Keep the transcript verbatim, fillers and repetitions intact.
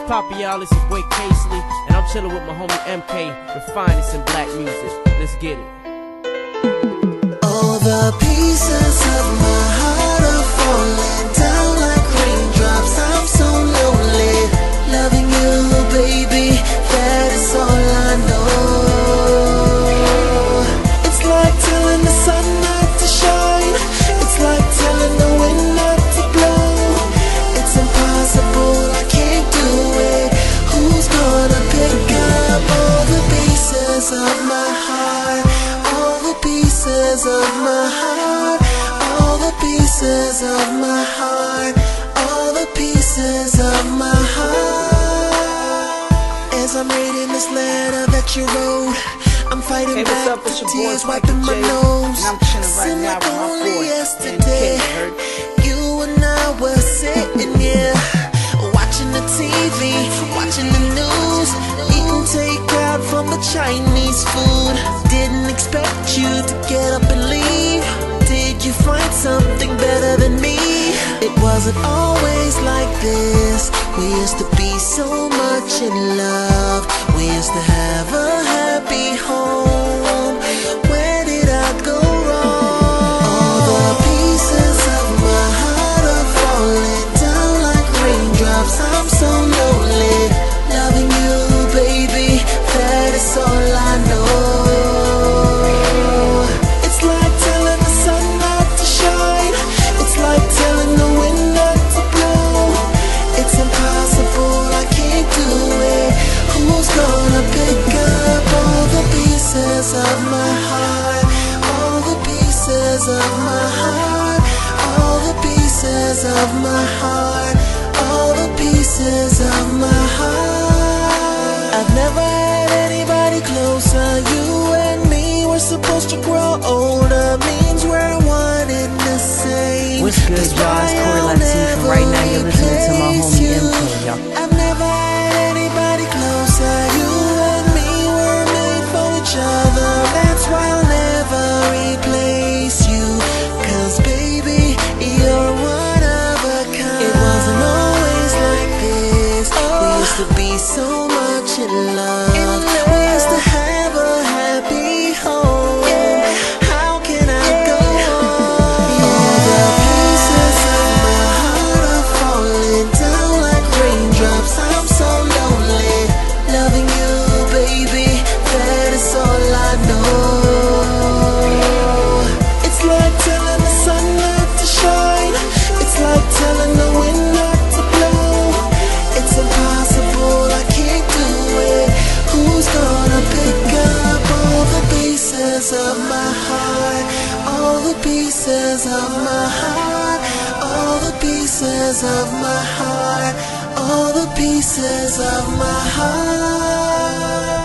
poppin', y'all? It's your boy Casely, and I'm chillin' with my homie M K, the finest in black music. Let's get it. All the pieces of my heart are falling down like raindrops. I'm so lonely, loving you, baby. That is all I know. It's like telling the sun not to shine. It's like telling the wind not to blow. It's impossible, I can't do it. Who's gonna pick up all the pieces of my heart? All the pieces of my heart. All the pieces of my heart. All the pieces of my heart. As I'm reading this letter that you wrote, I'm fighting hey, back up, the tears, wiping my nose. And I'm chilling right now with my only boy yesterday, you and I were sitting here, watching the T V, watching the news, eating takeout from the Chinese food. Didn't expect you to get up and leave. Did you find something better than me? It wasn't always like this. We used to be so much in love. We used to have a happy home. Where did I go wrong? All the pieces of my heart are falling down like raindrops. I'm so lonely, loving you, baby. That is all I know. It's like telling the sun not to shine. It's like telling the wind not to blow. It's impossible, I can't do it. Who's gonna pick up all the pieces of my heart? All the pieces of my heart. All the pieces of my heart. All the pieces of my heart. I've never had anybody closer. You and me were supposed to grow older. Means we're one in the same. What's good, y'all? It's Corey Latif, and right now you're listening to my homie M K, y'all. I've never had anybody closer. You and me were made for each other. That's why I'll never replace you. Cause baby, you're one of a kind. It wasn't always like this. We used to be so much in love. We used to have a happy home. How can I go on? All the pieces of my heart are falling down like raindrops. I'm so lonely, loving you, baby. That is all I know. It's like telling the sun not to shine. It's like telling the wind not to blow. It's impossible, I can't do it. Who's gonna pick up all the pieces of my heart? All the pieces of my heart. All the pieces of my heart. All the pieces of my heart.